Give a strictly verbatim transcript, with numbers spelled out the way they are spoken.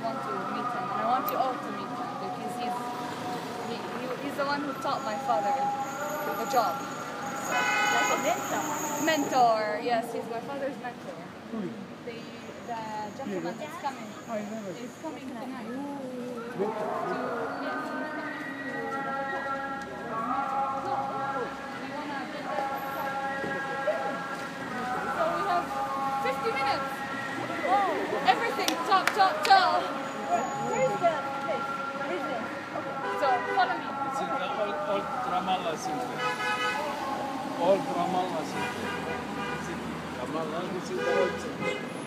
want to meet him, and I want you all to meet him because he's he, he, he's the one who taught my father the job. Like a mentor. Mentor, yes, he's my father's mentor. The the gentleman that's coming, is coming tonight. To, yes, he's coming. fifty minutes. Oh. Everything, top, top, top. Where is the place? Where is it? Okay. So, follow me. It's in the old, old Ramallah city. Old Ramallah city. Ramallah, this is the old city.